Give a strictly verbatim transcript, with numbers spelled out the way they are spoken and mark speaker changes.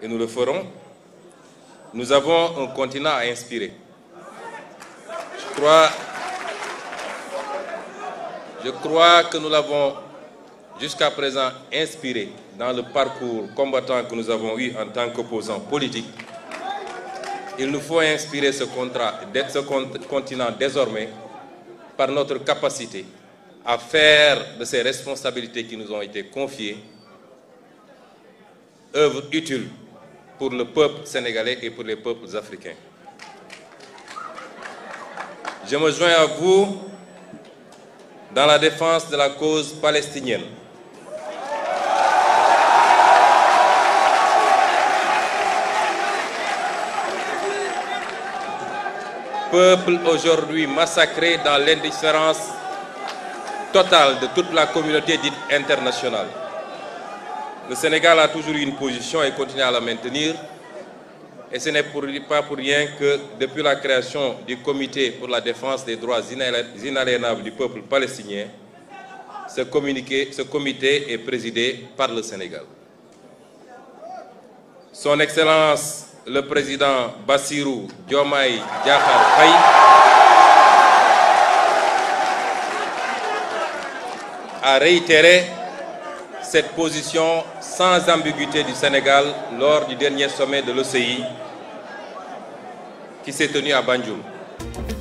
Speaker 1: et nous le ferons, nous avons un continent à inspirer. Je crois, je crois que nous l'avons jusqu'à présent inspiré dans le parcours combattant que nous avons eu en tant qu'opposants politiques. Il nous faut inspirer ce, contrat, ce continent désormais par notre capacité à faire de ces responsabilités qui nous ont été confiées œuvre utile pour le peuple sénégalais et pour les peuples africains. Je me joins à vous dans la défense de la cause palestinienne. Peuple aujourd'hui massacré dans l'indifférence totale de toute la communauté dite internationale. Le Sénégal a toujours eu une position et continue à la maintenir. Et ce n'est pas pour rien que depuis la création du Comité pour la défense des droits inaliénables du peuple palestinien, ce, ce comité est présidé par le Sénégal. Son Excellence le président Bassirou Diomaye Diakhar Faye a réitéré cette position sans ambiguïté du Sénégal lors du dernier sommet de l'O C I qui s'est tenu à Banjul.